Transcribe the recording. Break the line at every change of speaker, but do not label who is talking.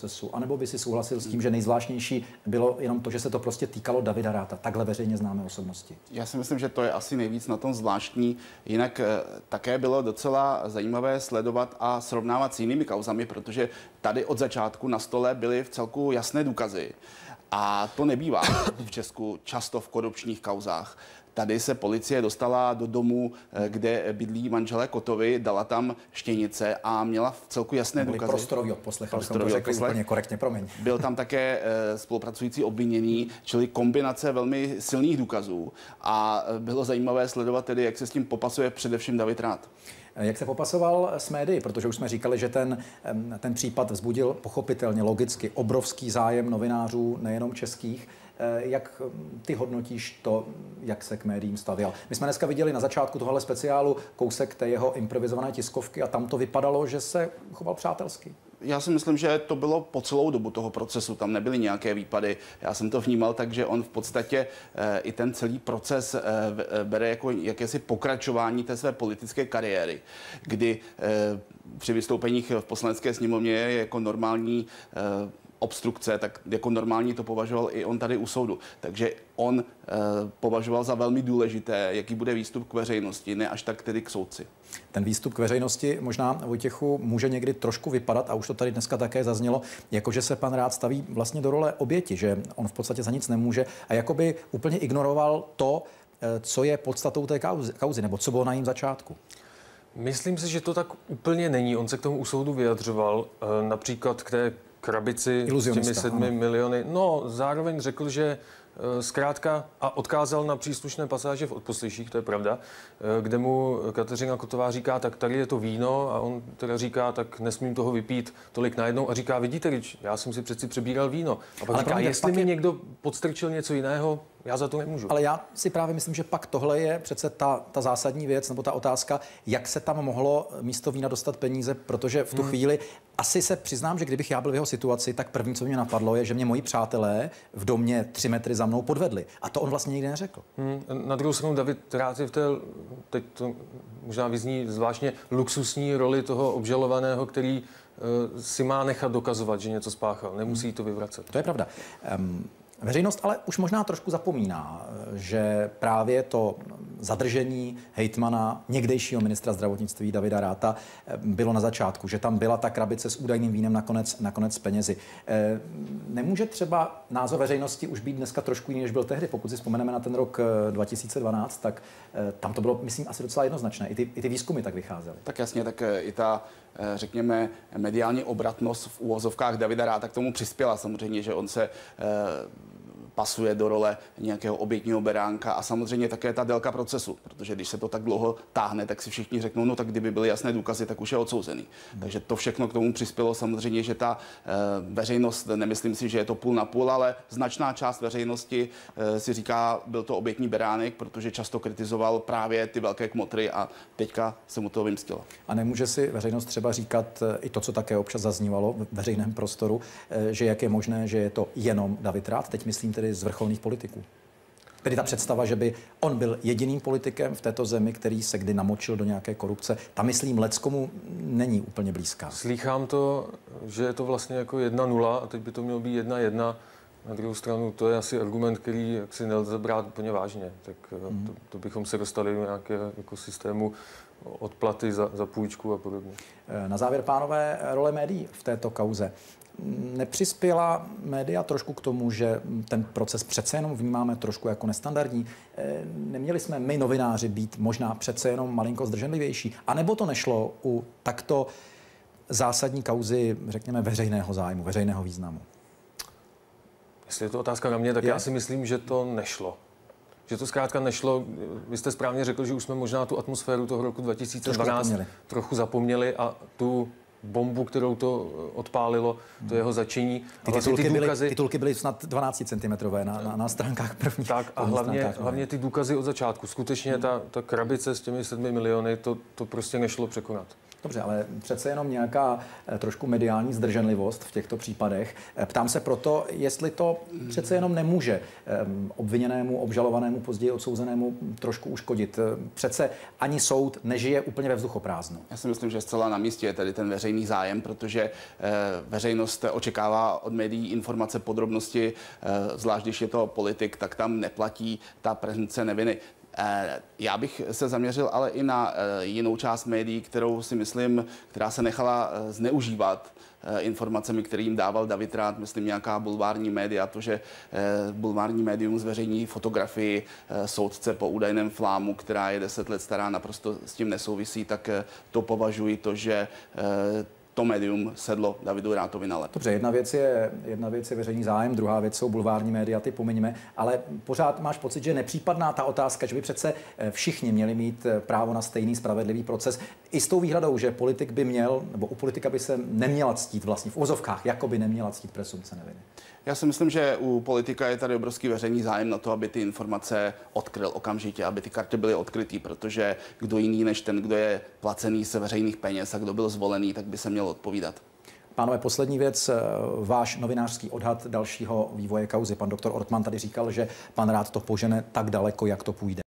procesu, anebo by si souhlasil s tím, že nejzvláštnější bylo jenom to, že se to prostě týkalo Davida Ratha, takhle veřejně známé osobnosti?
Já si myslím, že to je asi nejvíc na tom zvláštní. Jinak také bylo docela zajímavé sledovat a srovnávat s jinými kauzami, protože tady od začátku na stole byly v celku jasné důkazy. A to nebývá v Česku často v korupčních kauzách. Tady se policie dostala do domu, kde bydlí manželé Kotovi, dala tam štěnice a měla v celku jasné důkazy.
Prostorový odposlech, abychom to řekli úplně korektně, promiň.
Byl tam také spolupracující obviněný, čili kombinace velmi silných důkazů. A bylo zajímavé sledovat tedy, jak se s tím popasuje především David Rath.
Jak se popasoval s médií, protože už jsme říkali, že ten případ vzbudil pochopitelně logicky obrovský zájem novinářů, nejenom českých. Jak ty hodnotíš to, jak se k médiím stavěl? My jsme dneska viděli na začátku tohohle speciálu kousek té jeho improvizované tiskovky a tam to vypadalo, že se choval přátelsky.
Já si myslím, že to bylo po celou dobu toho procesu, tam nebyly nějaké výpady. Já jsem to vnímal tak, že on v podstatě i ten celý proces bere jako jakési pokračování té své politické kariéry, kdy při vystoupeních v Poslanecké sněmovně je jako normální obstrukce, tak jako normální to považoval i on tady u soudu. Takže on považoval za velmi důležité, jaký bude výstup k veřejnosti, ne až tak tedy k soudci.
Ten výstup k veřejnosti možná, Vojtěchu, může někdy trošku vypadat, a už to tady dneska také zaznělo, jakože se pan Rath staví vlastně do role oběti, že on v podstatě za nic nemůže a jakoby úplně ignoroval to, co je podstatou té kauzy, nebo co bylo na jejím začátku.
Myslím si, že to tak úplně není. On se k tomu u soudu vyjadřoval, například k té krabici s těmi 7 miliony. No, zároveň řekl, že zkrátka a odkázal na příslušné pasáže v odposleších, to je pravda, kde mu Kateřina Kotová říká, tak tady je to víno a on teda říká, tak nesmím toho vypít tolik najednou a říká, vidíte, já jsem si přeci přebíral víno. A pak říká, jestli mi někdo podstrčil něco jiného, já za to nemůžu.
Ale já si právě myslím, že pak tohle je přece ta zásadní věc, nebo ta otázka, jak se tam mohlo místo vína dostat peníze, protože v tu chvíli asi se přiznám, že kdybych já byl v jeho situaci, tak první, co mě napadlo, je, že mě moji přátelé v domě 3 metry za mnou podvedli. A to on vlastně nikdy neřekl.
Na druhou stranu David Rath je v té, teď to možná vyzní zvláštně, luxusní roli toho obžalovaného, který si má nechat dokazovat, že něco spáchal. Nemusí to vyvracet.
To je pravda. Veřejnost ale už možná trošku zapomíná, že právě to zadržení hejtmana, někdejšího ministra zdravotnictví Davida Ratha bylo na začátku, že tam byla ta krabice s údajným vínem nakonec s penězi. Nemůže třeba názor veřejnosti už být dneska trošku jiný, než byl tehdy? Pokud si vzpomeneme na ten rok 2012, tak tam to bylo, myslím, asi docela jednoznačné. I ty výzkumy tak vycházely.
Tak jasně, tak i ta, řekněme, mediální obratnost v úvozovkách Davida Ratha k tomu přispěla. Samozřejmě, že on se pasuje do role nějakého obětního beránka a samozřejmě také ta délka procesu, protože když se to tak dlouho táhne, tak si všichni řeknou, no tak kdyby byly jasné důkazy, tak už je odsouzený. Takže to všechno k tomu přispělo. Samozřejmě, že ta veřejnost, nemyslím si, že je to půl na půl, ale značná část veřejnosti si říká, byl to obětní beránek, protože často kritizoval právě ty velké kmotry a teďka se mu to vymstilo.
A nemůže si veřejnost třeba říkat i to, co také občas zaznívalo v veřejném prostoru, že jak je možné, že je to jenom David Rath, teď myslím tedy z vrcholných politiků. Tedy ta představa, že by on byl jediným politikem v této zemi, který se kdy namočil do nějaké korupce, ta myslím leckomu není úplně blízká.
Slýchám to, že je to vlastně jako 1-0 a teď by to mělo být 1-1. Na druhou stranu to je asi argument, který si nelze brát úplně vážně. Tak to bychom se dostali do nějakého jako systému odplaty za půjčku a podobně.
Na závěr, pánové, role médií v této kauze. Nepřispěla média trošku k tomu, že ten proces přece jenom vnímáme trošku jako nestandardní? Neměli jsme my, novináři, být možná přece jenom malinko zdrženlivější? A nebo to nešlo u takto zásadní kauzy, řekněme, veřejného zájmu, veřejného významu?
Jestli je to otázka na mě, tak já si myslím, že to nešlo. Že to zkrátka nešlo. Vy jste správně řekl, že už jsme možná tu atmosféru toho roku 2012 trochu zapomněli a tu bombu, kterou to odpálilo, to jeho začení.
Titulky byly snad 12 cm na stránkách prvních.
Tak a hlavně ty důkazy od začátku. Skutečně ta krabice s těmi 7 miliony, to prostě nešlo překonat.
Dobře, ale přece jenom nějaká trošku mediální zdrženlivost v těchto případech. Ptám se proto, jestli to přece jenom nemůže obviněnému, obžalovanému, později odsouzenému trošku uškodit. Přece ani soud nežije úplně ve vzduchoprázdnu.
Já si myslím, že zcela na místě je tady ten veřejný zájem, protože veřejnost očekává od médií informace, podrobnosti, zvlášť když je to politik, tak tam neplatí ta presumpce neviny. Já bych se zaměřil ale i na jinou část médií, kterou si myslím, která se nechala zneužívat informacemi, které jim dával David Rath, myslím nějaká bulvární média, to, že bulvární médium zveřejní fotografii soudce po údajném flámu, která je 10 let stará, naprosto s tím nesouvisí, tak to považuji to, že to médium sedlo Davidu Rathovi na lep.
Dobře, jedna věc je veřejný zájem, druhá věc jsou bulvární média, ty pomiňme, ale pořád máš pocit, že je nepřípadná ta otázka, že by přece všichni měli mít právo na stejný spravedlivý proces. I s tou výhradou, že politik by měl, nebo u politika by se neměla ctít vlastně v uvozovkách, jako by neměla ctít presumpce neviny.
Já si myslím, že u politika je tady obrovský veřejný zájem na to, aby ty informace odkryl okamžitě, aby ty karty byly odkrytý, protože kdo jiný než ten, kdo je placený se veřejných peněz a kdo byl zvolený, tak by se měl odpovídat.
Pánové, poslední věc, váš novinářský odhad dalšího vývoje kauzy. Pan doktor Ortmann tady říkal, že pan Rath to požene tak daleko, jak to půjde.